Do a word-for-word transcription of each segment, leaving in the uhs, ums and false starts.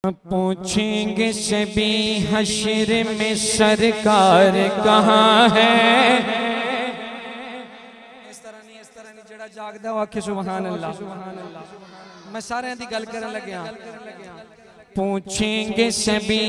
पूछेंगे सभी हश्र में सरकार कहाँ है। इस तरह नहीं इस तरह नहीं जड़ा जागदा वो आखे सुभान अल्लाह। मैं सारे दी गल करन लग्या। पूछेंगे सभी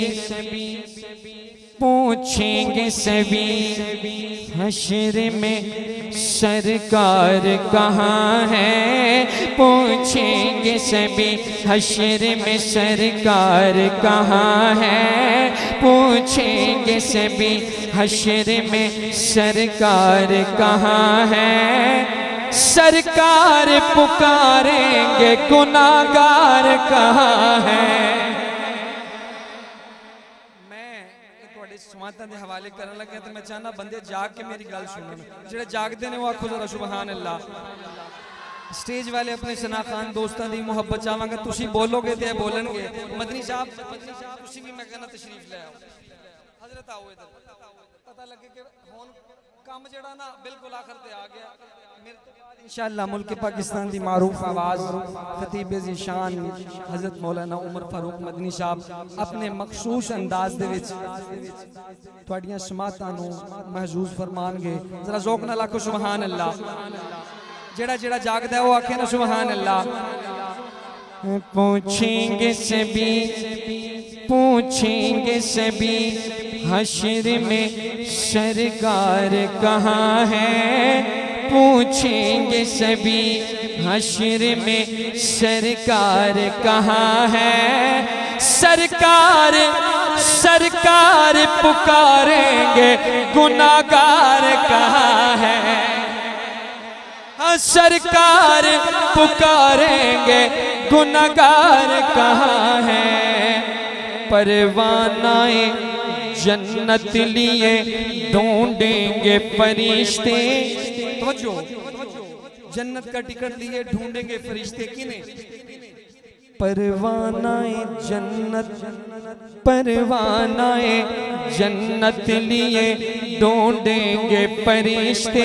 पूछेंगे सभी हश्र में सरकार कहाँ है। पूछेंगे सभी हश्र में सरकार कहाँ है। पूछेंगे सभी हश्र में सरकार कहाँ है। सरकार पुकारेंगे गुनाहगार कहाँ है। समातां दे हवाले करन लगे तो मैं चाहना बंदे जाग के मेरी गल सुनन। जेड़े जागदे ने वो आखो जरा सुभान अल्लाह। स्टेज वाले अपने सना खान दोस्तां दी मुहब्बत चाहांगा तुसी बोलोगे ते बोलणगे। मदनी साहब तुसी भी मैं कहना तशरीफ ले आओ। हजरत आओ इधर पता लगे कि हुन काम जेड़ा ना बिल्कुल आखिर ते आ गया। इंशाअल्लाह मुल्क पाकिस्तान दी मारूफ आवाज़ खतीब ज़ीशान हज़रत मौलाना उमर फारूक मदनी साहब अपने मखसूस अंदाज दे विच तुहाडियां समातां नूं महजूज फरमानगे। जरा ज़ौक़ नाल आखो सुभान अल्लाह। जेड़ा जेड़ा जागदा है वो आखे ना सुभान अल्लाह। पूछेंगे सभी पूछेंगे सभी हश्र में सरकार कहाँ है। पूछेंगे सभी हश्र में सरकार कहाँ है। सरकार सरकार पुकारेंगे गुनाहगार कहाँ है। सरकार पुकारेंगे गुनाहगार कहाँ है। परवानाए जन्नत लिए ढूंढेंगे फरिश्ते। तो जन्नत का टिकट लिए ढूंढेंगे फरिश्ते किने। परवानाए जन्नत परवानाए जन्नत लिए ढूंढेंगे फरिश्ते।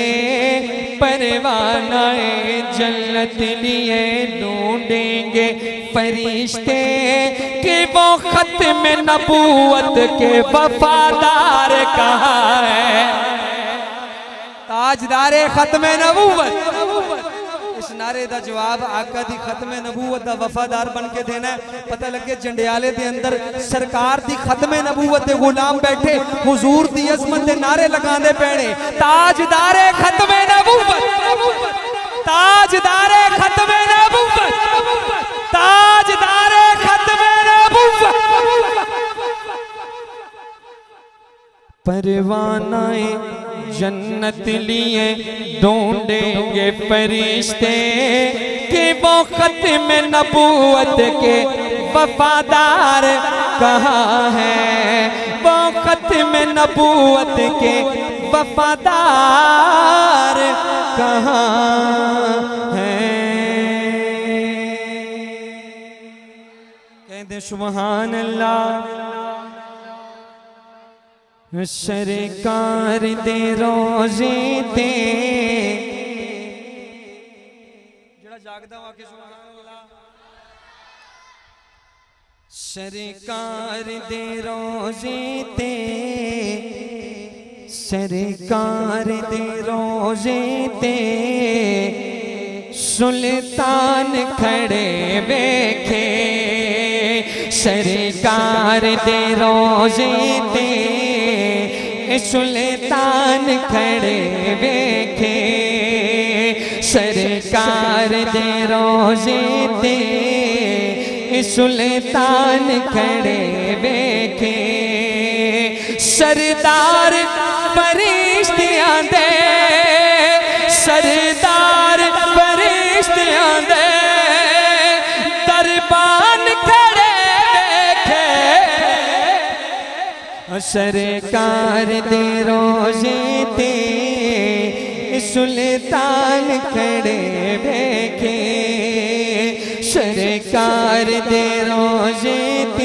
परवानाए जन्नत लिए ढूंढेंगे फरिश्ते कि वो खत्म नबूवत के वफादार कहाँ है। ताजदारे खत्म नबूवत। इस नारे का जवाब आका दी खत्म नबूवत का वफादार बन के देना है। पता लगे जंडियाले दे अंदर सरकार दी खत्म नबूवत दे गुलाम बैठे हुजूर दी अजमत दे नारे लगांदे पैणे। ताजदारे खत्म नबूवत ताजदारे खत्म नबूवत ताजदारे खत्म नबूवत। परवानाए जन्नत लिए ढूंढेंगे फरिश्ते कि वो खत्म नबूवत के वफादार कहाँ है। वो खत्म नबूवत के वफादार कहाँ है। कहते सुभान अल्लाह। सरकार दे रोजे ते जड़ा जागदा वाके सुभान अल्लाह। सरकार दे रोजे ते सरकार दे रोजे ते सुल्तान खड़े वेखे। सरकार दे रोजे ते सुल्तान खड़े वेखे। सरकार दे रोजे ते सुल्तान खड़े वेखे। सरदार फरिश्तियां दे सरदार फरिश्तियां दे दरबान खड़े वेखे। सरकार दे रोजे ते सुल्तान खड़े वेखे। सरकार दे रोजे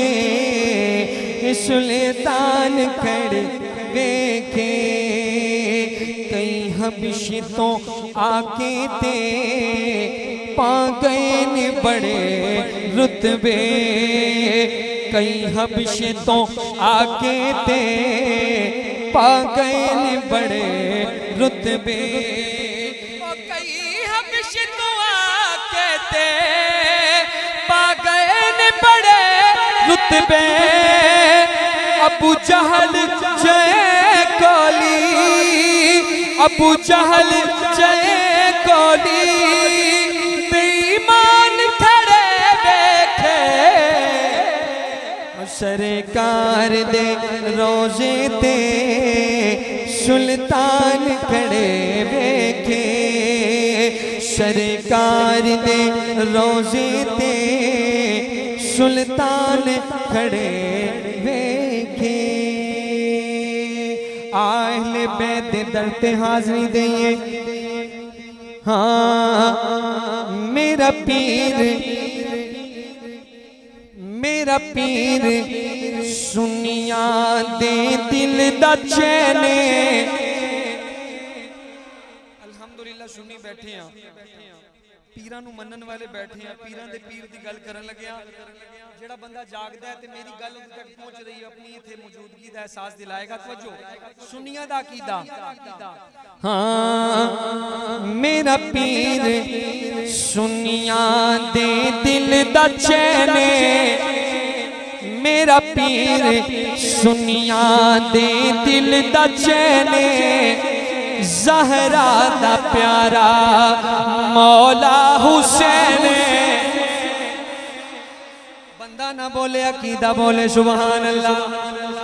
ते सुल्तान खड़े वेखे। कई हबशी तो आके ते पा गए ने बड़े रुतबे। कई हबशे तो आके ते पा गए ने बड़े रुतबे, कई हबशे तो आके ते पा गए ने बड़े रुतबे। अबू जहल जय कौली, अबू जहल जय कौली बेईमान खड़े देखे, सरकार दे रोजे ते सुल्तान खड़े देखे, सरकार दे रोजे ते सुल्तान खड़े देखे। आहले बैत दर पे हाज़री दिए, हाँ मेरा पीर मेरा पीर सुनिया दे दिल दा चैने। अल्हम्दुलिल्लाह सुनी बैठे हैं, पीरां नूं मनन वाले बैठे हैं, पीरां दे पीर दी गल करन लगे। जेड़ा बंदा जागदा है ते मेरी गल उस तक पहुंच रही है, अपनी इथे मौजूदगी दा एहसास दिलाएगा। तवज्जो सुनिया दा अकीदा, हाँ मेरा पीर सुनिया दे दिल दा चैने, मेरा पीर सुनिया दे दिल दा चैने, ज़हरा दा प्यारा मौला हुसैन। बंदा ना बोले अकीदा बोले सुभान अल्लाह।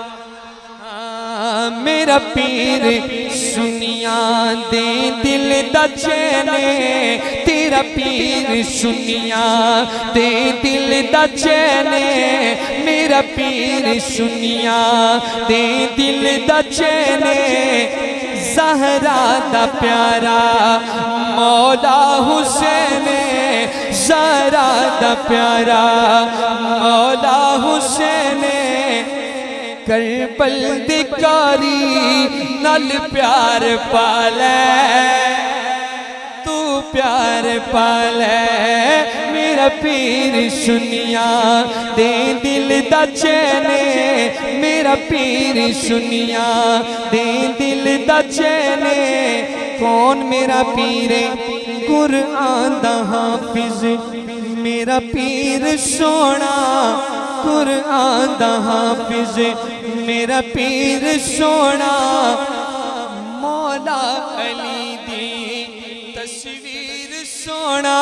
मेरा पीर सुनिया दे दिल दा चैने, तेरा पीर सुनिया दे दिल दा चैने, मेरा पीर सुनिया दे दिल दा चैने, ज़हरा दा प्यारा मौला हुसैन, ज़हरा दा प्यारा मौला हुसैन। करबल दी कारी नल प्यार पाले, तू प्यार पाले, मेरा पीर सुनिया दे दिल दा चैने, मेरा पीर सुनिया दे दिल दा चैने। कौन मेरा पीर कुरआन दा हाफिज, मेरा पीर सोना कुरआन दा हाफिज, मेरा पीर सोना मौला अली दी तस्वीर सोना,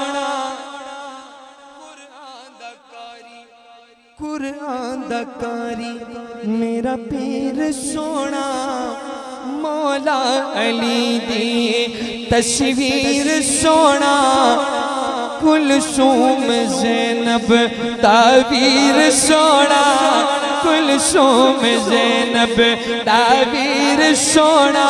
कुरआन दा कारी, कुरआन दा कारी, मेरा पीर सोना मौला अली दी तस्वीर सोना, कुलसूम ज़ैनब तावीर सोना, कुलसूम ज़ैनब तावीर सोना।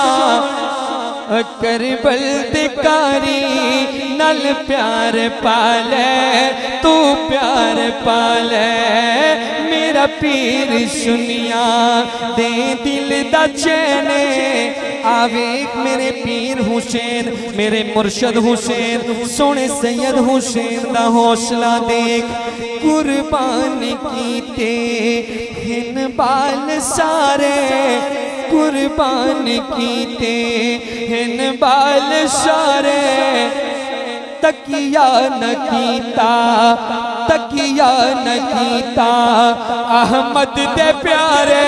करबल दे कारी नल प्यार पाले, तू प्यार पाले, मेरा पीर सुनिया दे दिल दा चैने। आवे मेरे पीर हुसैन, मेरे मुर्शद हुसैन, सोने सैयद हुसैन दा हौसला देख। कुर्बानी कीते हिन बाल सारे, कुर्बान कीते हिन बाल सारे, तकिया न कीता, तकिया न कीता अहमद दे प्यारे।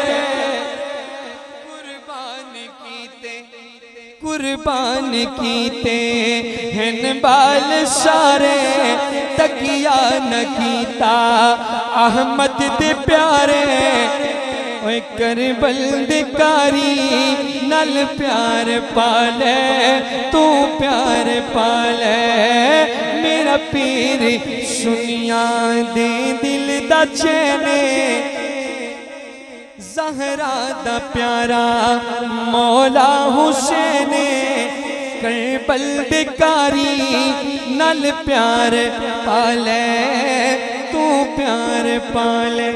कुर्बान कीते, कुर्बान कीते हिन बाल सारे, तकिया न कीता अहमद दे प्यारे। ओए करबल दे कारी नल प्यार पाले, तू प्यार पाले, मेरा पीर सुनिया दे दिल दा चैने। ज़हरा दा प्यारा मौला हुसैन, करबल दे कारी नल प्यार पाले, तू प्यार पाले।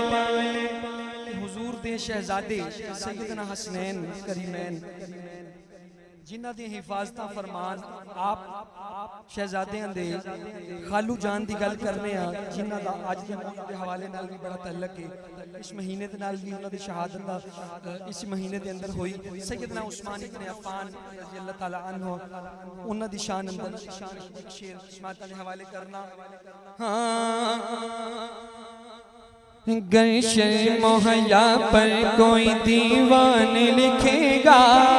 शहजादे सैयदना हसनैन करीमैन जिन्हां दी हिफाजत फरमान आप शहजादियां दे खालू जान दी गल करने आ जिन्हां दा अज दे हवाले नाल भी बड़ा तल्लक है। इस महीने दे नाल भी उन्हां दी शहादत दा इस महीने दे अंदर हुई। सैयदना उस्मान इब्न अफ़्फ़ान रज़ी अल्लाह ताला अन्हु उन्हां दी शान अंदर शान एक शेर समाता दे हवाले करना। हाँ गर शर्म हया पर कोई दीवान लिखेगा,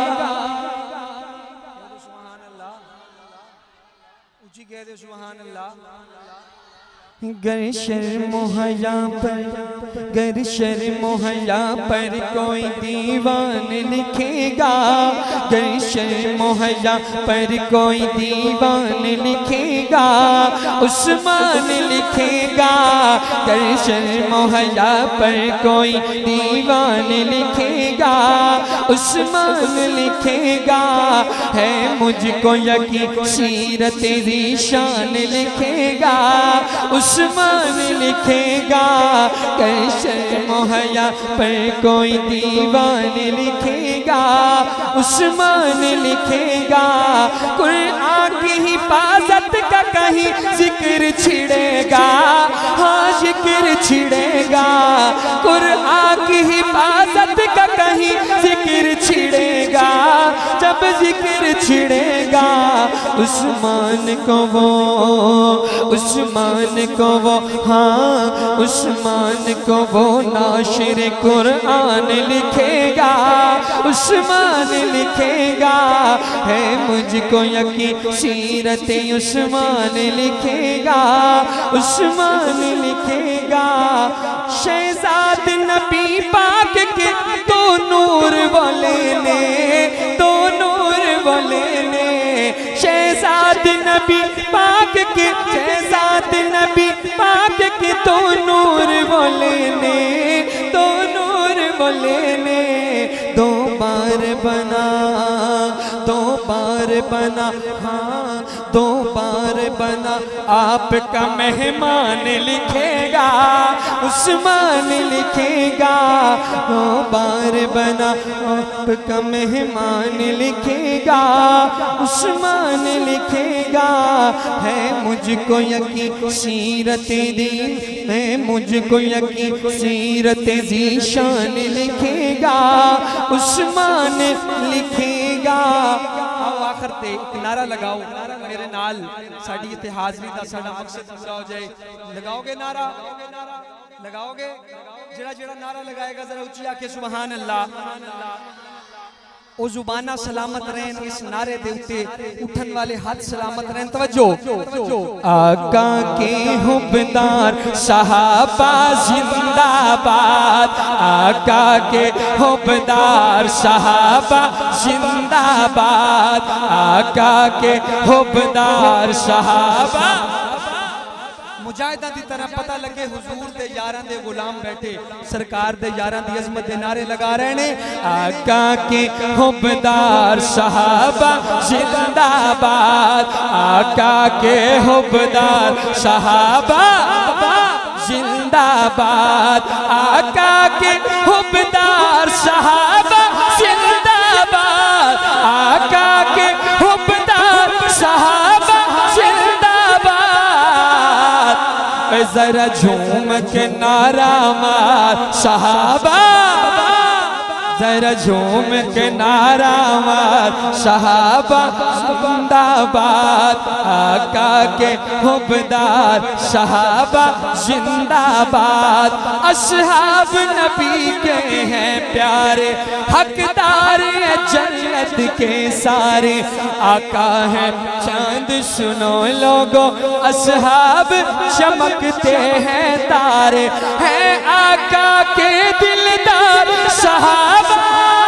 ऊंची कह दे सुभान अल्लाह। गर शर्म हया पर गर शर्म हया पर कोई दीवान लिखेगा, गर शर्म हया पर कोई दीवान लिखेगा, उस्मान लिखेगा। गर शर्म हया पर कोई दीवान लिखेगा, उस्मान लिखेगा। है मुझको यकीन सीरत तेरी शान लिखेगा, उस्मान लिखेगा। गर शर्म हया पर कोई दीवान लिखेगा, उस्मान लिखेगा। कुरान की हिफाजत का कहीं जिक्र छिड़ेगा, हाँ जिक्र छिड़ेगा। कुरान की हिफाजत का कहीं जिक्र छिड़ेगा, जब जिक्र छिड़ेगा उस्मान को वो उस्मान को वो हाँ उस्मान को वो नाशिर कुरान लिखेगा, उस्मान लिखेगा। है मुझको यकीन सीरत उस्मान लिखेगा, उस्मान लिखेगा। शहजाद नबी पाक के तो नूर वाले ने तो नूर वाले ने शहजाद नबी पाक के शहजाद नबी पाक के तो नूर वाले ने तो नूर वाले ने दो बार बना दो बार बना हाँ दो बार बना आपका मेहमान लिखेगा, उस्मान लिखेगा। दो बार बना आपका मेहमान लिखेगा, उस्मान लिखेगा। है मुझको यकीन सीरत दी है मुझको यकीन सीरत ज़ीशान लिखेगा, उस्मान लिखेगा। आओ आखिर ते एक नारा लगाओ मेरे नाल, साडी इत्थे हाज़री दा साडा मकसद पूरा हो जाए। लगाओगे नारा लगाओगे? जेड़ा जेड़ा नारा लगाएगा जरा ऊंची आके सुभान अल्लाह। ओ जुबाना सलामत रहन, इस नारे दे उत्ते उठन वाले हाथ सलामत रहन। तवज्जो आका के हुब्बदार सहाबा जिंदाबाद, आका के हुब्बदार सहाबा जिंदाबाद, आका के हुब्बदार सहाबा। मुजाहिदा दी तरह पता लगे हुजूर दे यारां दे गुलाम बैठे सरकार दे यारां दी अजमत दे नारे लगा रहे ने। आका के हुब्बदार सहाबा जिंदाबाद, आका के हुब्बदार सहाबा जिंदाबाद, आका के हुब्बदार सहाबा जिंदाबाद, आका के हुब्बदार सहाबा जिंदाबाद। जरा झूम के नारा मार सहाबा, जरा झूम के नारा मार सहाबा जिंदाबाद, आका के हुब्बदार सहाबा जिंदाबाद। असहाब नबी के हैं प्यारे, हकदार जन्नत के सारे, आका है चांद सुनो लोगो, असहाब चमकते हैं तारे, हैं आका के दिलदार सहाबा